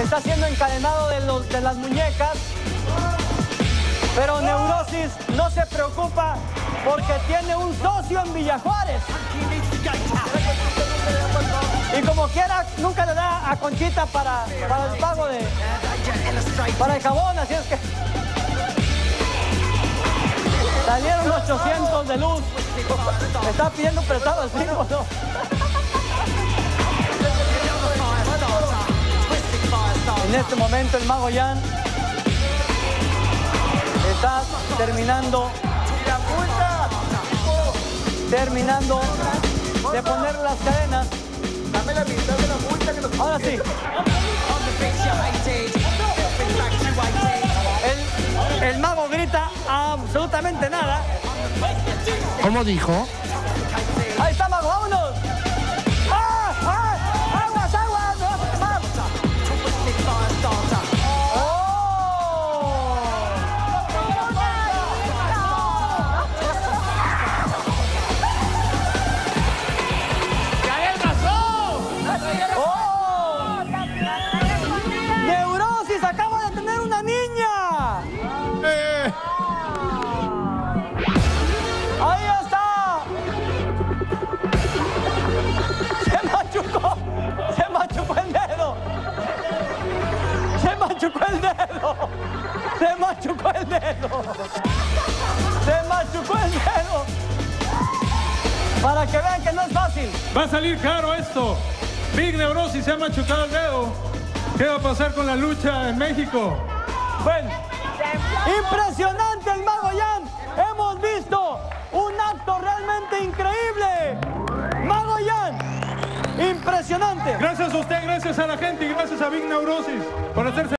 está siendo encadenado de las muñecas, pero Neurosis no se preocupa porque tiene un socio en Villa Juárez. Y como quiera, nunca le da a Conchita para el pago para el jabón, así es que salieron 800 de luz. Me está pidiendo prestado el primo, ¿no? En este momento el Mago Yan está terminando de poner las cadenas. Dame la mitad de la multa que nos... Ahora sí. El Mago grita absolutamente nada. ¿Cómo dijo? Ahí está, Mago, vámonos. ¡Ah! ¡Ah! ¡Aguas, aguas! ¡No vas a quemar! ¡Oh! ¡Neurosis acaba de tener una niña! ¡Ahí está! ¡Se machucó el dedo! ¡Se machucó el dedo! ¡Se machucó el dedo! ¡Se machucó el dedo! Para que vean que no es fácil. Va a salir caro esto. Big Neurosis se ha machucado el dedo. ¿Qué va a pasar con la lucha en México? Bueno, impresionante el Mago Yan. Hemos visto un acto realmente increíble. Mago Yan, impresionante. Gracias a usted, gracias a la gente y gracias a Big Neurosis por hacerse